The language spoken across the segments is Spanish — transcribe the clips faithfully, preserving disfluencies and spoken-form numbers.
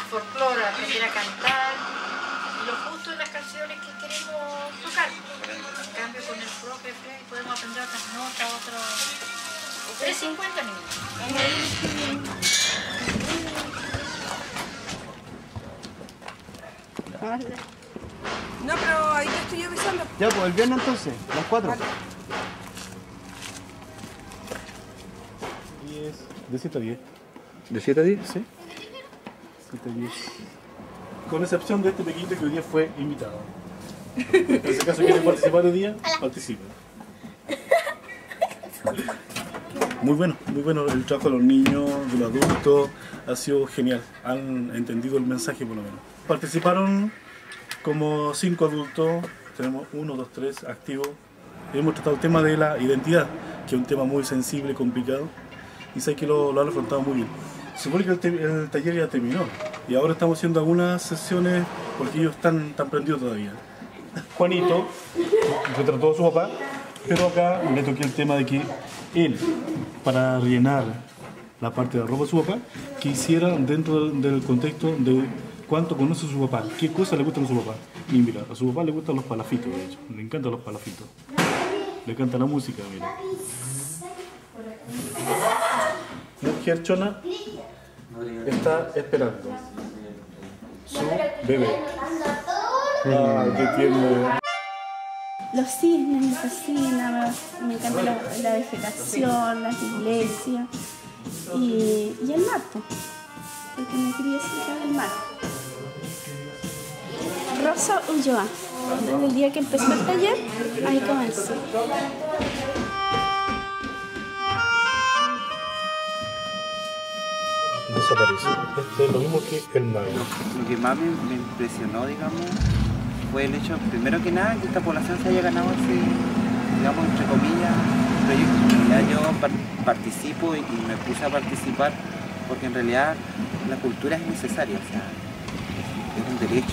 folclore, aprender a cantar, y lo justo en las canciones que queremos tocar. En cambio, con el profe Frey podemos aprender otras notas, otros trescientos cincuenta minutos. No, pero ahí te estoy avisando. Ya, pues el viernes entonces, a las cuatro. Vale. De siete a diez. ¿De siete a diez? Sí. siete a diez. Con excepción de este pequeñito que hoy día fue invitado. En ese caso quiere participar hoy día, participe. Muy bueno, muy bueno el trabajo de los niños, de los adultos, ha sido genial. Han entendido el mensaje por lo menos. Participaron como cinco adultos, tenemos uno, dos, tres activos. Hemos tratado el tema de la identidad, que es un tema muy sensible, complicado, y sé que lo, lo han afrontado muy bien. Se supone que el, te, el taller ya terminó, y ahora estamos haciendo algunas sesiones porque ellos están, están prendidos todavía. Juanito retrató a su papá, pero acá le toqué el tema de que él, para rellenar la parte de la ropa de su papá, que hiciera dentro del contexto de cuánto conoce a su papá, qué cosas le gustan a su papá. Y mira, a su papá le gustan los palafitos, de hecho, le encantan los palafitos. Le encanta la música, mira. Mujer chona está esperando su bebé. Ah, qué tierno. Los cisnes me fascinan, me, me encanta la, la vegetación, las iglesias y, y el mar, porque me crié cerca del mar. Rosa Ulloa, desde el día que empezó el taller, ahí comencé. Desaparece. Esto es lo mismo que el mago. Lo que más me, me impresionó, digamos, fue el hecho, primero que nada, que esta población se haya ganado ese, digamos, entre comillas, proyecto. En realidad yo par participo y, y me puse a participar porque en realidad la cultura es necesaria, o sea, es un derecho.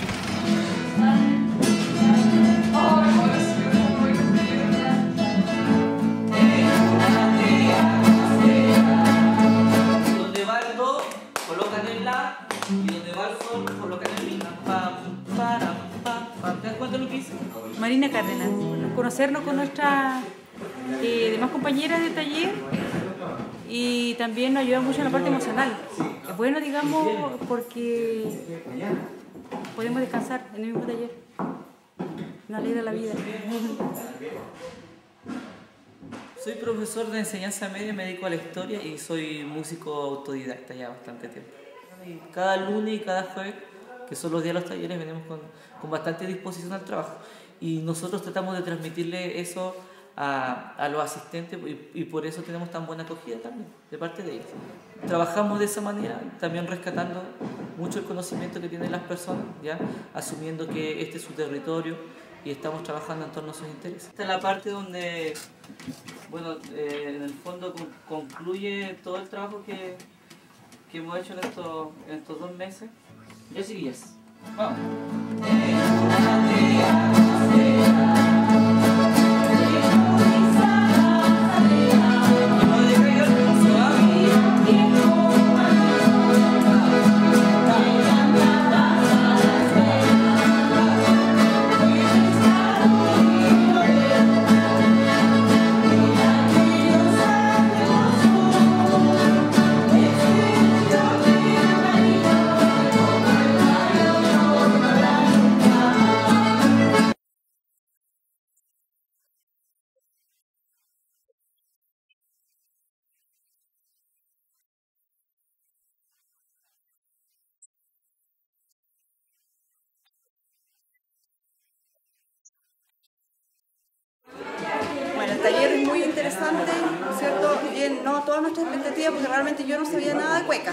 Donde va el do, colocan el la, y donde va el sol, colocan el mi. Pam, para, pam, pam. ¿Te das cuenta de lo que hice? Marina Cárdenas, conocernos con nuestras eh, demás compañeras de taller y también nos ayuda mucho en la parte emocional. Es bueno, digamos, porque podemos descansar en el mismo taller. Nos alegra la vida. Soy profesor de enseñanza media, me dedico a la historia y soy músico autodidacta ya bastante tiempo. Y cada lunes y cada jueves, que son los días de los talleres, venimos con, con bastante disposición al trabajo. Y nosotros tratamos de transmitirle eso a, a los asistentes y, y por eso tenemos tan buena acogida también, de parte de ellos. Trabajamos de esa manera, también rescatando mucho el conocimiento que tienen las personas, ¿ya? Asumiendo que este es su territorio y estamos trabajando en torno a sus intereses. Esta es la parte donde, bueno, eh, en el fondo con, concluye todo el trabajo que, que hemos hecho en estos, en estos dos meses. Ya sigues. Vamos. Bueno, el taller es muy interesante, ¿cierto? Bien, no todas nuestras expectativas, porque realmente yo no sabía nada de cueca.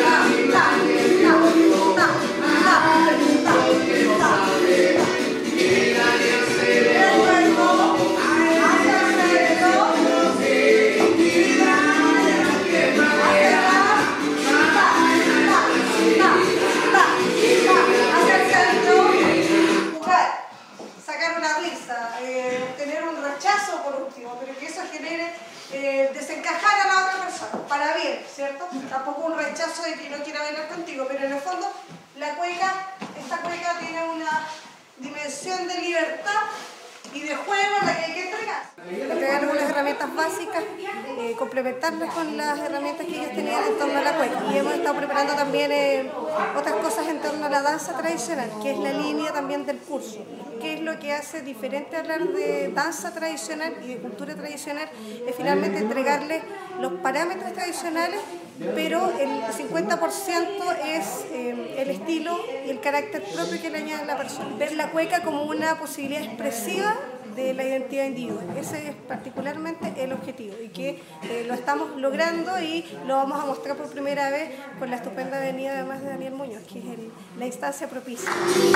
Sacar una risa, eh, obtener un rechazo por último, pero que eso genere eh, desencajar a la otra persona, para bien, ¿cierto? Tampoco un rechazo de que no quiera bailar contigo, pero en el fondo La cueca, esta cueca tiene una dimensión de libertad y de juego en la que hay que entregar. Entregar unas herramientas básicas, eh, complementarlas con las herramientas que ellos tenían en torno a la cueca. Y hemos estado preparando también eh, otras cosas en torno a la danza tradicional, que es la línea también del curso. ¿Qué es lo que hace diferente hablar de danza tradicional y de cultura tradicional? Es finalmente entregarle los parámetros tradicionales, pero el cincuenta por ciento es eh, el estilo y el carácter propio que le añade a la persona. Ver la cueca como una posibilidad expresiva de la identidad individual. Ese es particularmente el objetivo y que eh, lo estamos logrando y lo vamos a mostrar por primera vez con la estupenda venida además de Daniel Muñoz, que es el, la instancia propicia.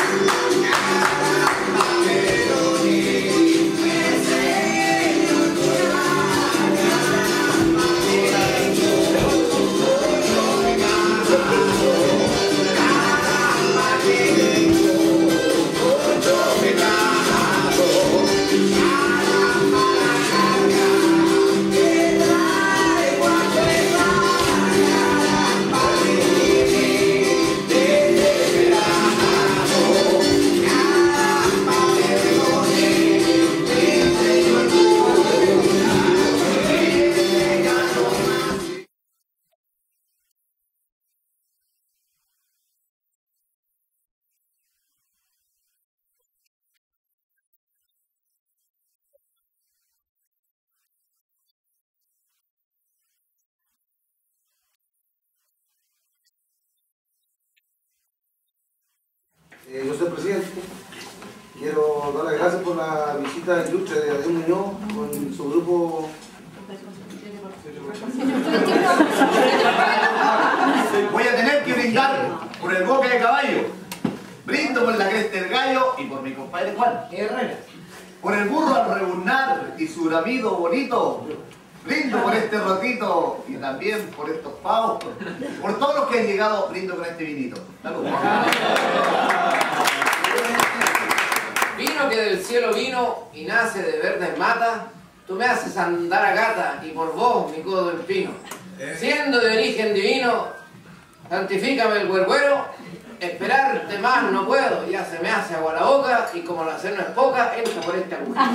Eh, yo soy el presidente. Quiero dar las gracias por la visita ilustre de Daniel Muñoz con su grupo. Voy a tener que brindar por el boca de caballo. Brindo por la cresta del gallo y por mi compadre Juan Herrera. Por el burro al rebuznar y su bramido bonito. Brindo por este rotito y también por estos pavos. Por todos los que han llegado, brindo con este vinito. Saludos. Vino que del cielo vino y nace de verdes matas, tú me haces andar a gata y por vos mi codo empino. Siendo de origen divino, santifícame el güergüero, esperarte más no puedo, ya se me hace agua la boca y como la cena es poca, entra por este agujero.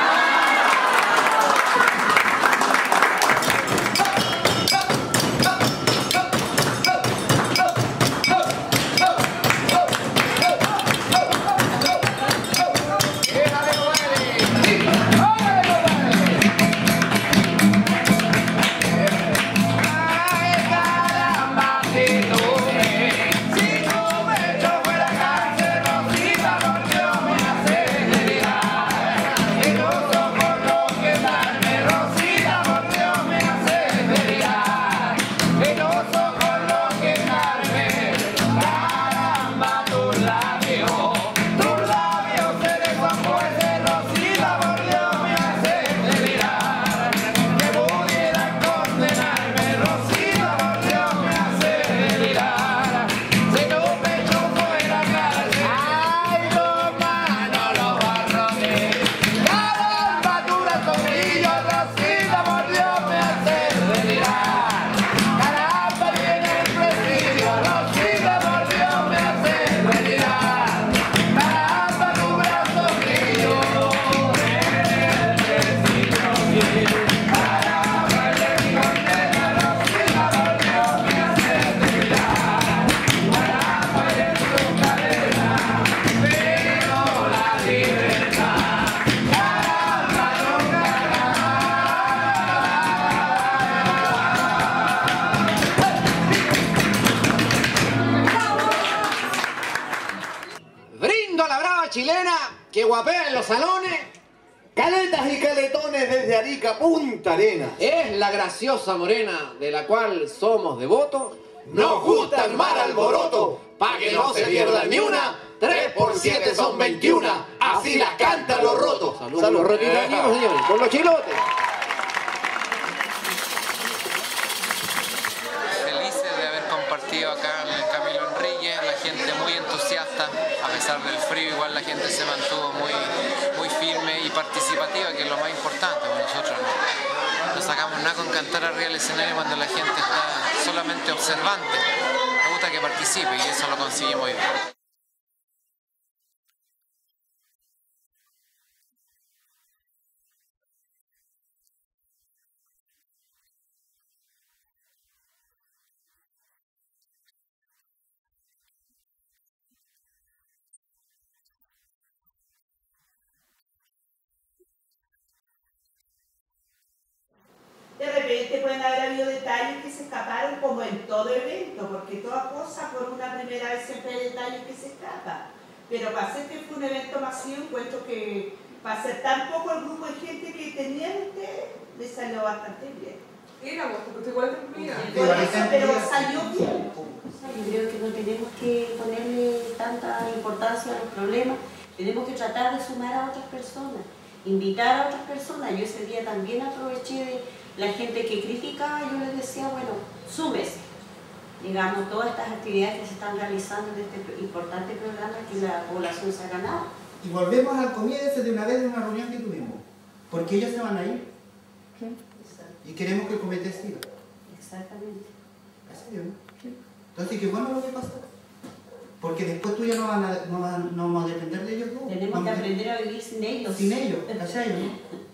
Que guapea en los salones. Caletas y caletones desde Arica a Punta Arenas. Es la graciosa morena de la cual somos devotos. Nos gusta el mar alboroto, pa' que no se pierda ni una. Tres por siete son veintiuna, así las cantan los rotos. Saludos, Saludos rotitos, eh, señores, con los chilotes. Felices de haber compartido acá en el Camilo Enríquez, la gente muy entusiasta, a pesar del frío, igual la gente se mantuvo muy, muy firme y participativa, que es lo más importante para nosotros. No, no sacamos nada con cantar arriba del escenario cuando la gente está solamente observante. Me gusta gusta que participe y eso lo conseguimos hoy día. De repente pueden haber habido detalles que se escaparon como en todo evento, porque toda cosa por una primera vez siempre hay detalles que se escapan. Pero para hacer que fue un evento masivo, encuentro que para ser tan poco el grupo de gente que tenían ustedes, les salió bastante bien. Era vos, porque igual te comía. Por eso, pero salió bien. Yo creo que no tenemos que ponerle tanta importancia a los problemas, tenemos que tratar de sumar a otras personas, invitar a otras personas. Yo ese día también aproveché de la gente que criticaba, yo les decía, bueno, súmese, digamos, todas estas actividades que se están realizando en este importante programa que la población se ha ganado. Y volvemos al comienzo de una vez de una reunión que tuvimos, porque ellos se van a ir. ¿Qué? Y queremos que el comité siga. Exactamente. Así es, ¿no? Entonces, qué bueno lo que pasó. Porque después tú ya no, van a, no, van, no vamos a depender de ellos. ¿No? Tenemos vamos que aprender a vivir sin ellos. Sin ellos, ¿cachai? ¿No?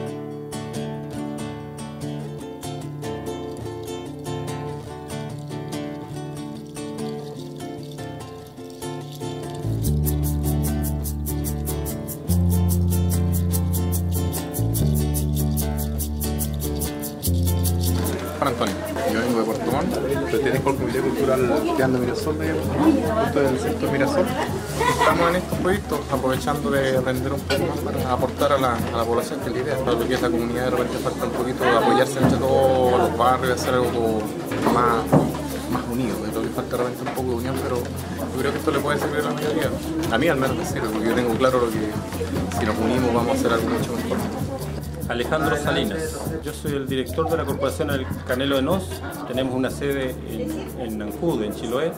Juan Antonio, yo vengo de Puerto Montt, pertenezco al Comité Cultural Teando Mirasol de punto del sector Mirasol. Estamos en estos proyectos aprovechando de aprender un poco más para aportar a la, a la población, que es la idea, para lo que es la comunidad. De repente falta un poquito de apoyarse entre todos los barrios, hacer algo más, más unido. Es lo que falta de repente un poco de unión, pero yo creo que esto le puede servir a la mayoría. A mí al menos me sirve, porque yo tengo claro lo que si nos unimos vamos a hacer algo mucho mejor. Alejandro Salinas. Yo soy el director de la Corporación El Canelo de Nos. Tenemos una sede en, en Nanjud, en Chiloé.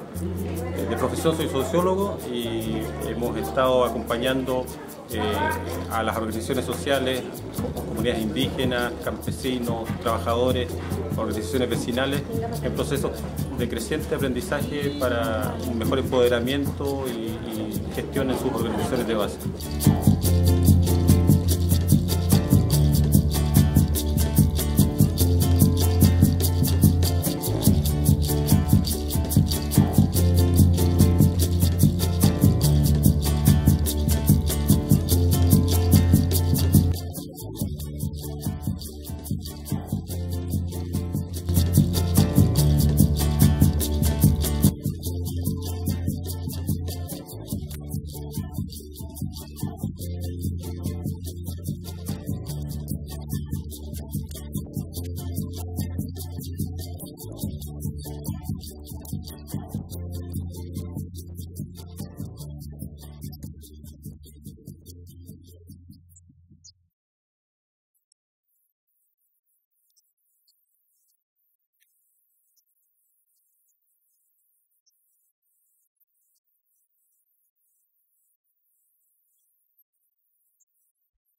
De profesión soy sociólogo y hemos estado acompañando eh, a las organizaciones sociales, comunidades indígenas, campesinos, trabajadores, organizaciones vecinales en procesos de creciente aprendizaje para un mejor empoderamiento y, y gestión en sus organizaciones de base.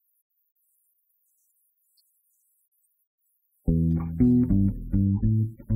Thank you.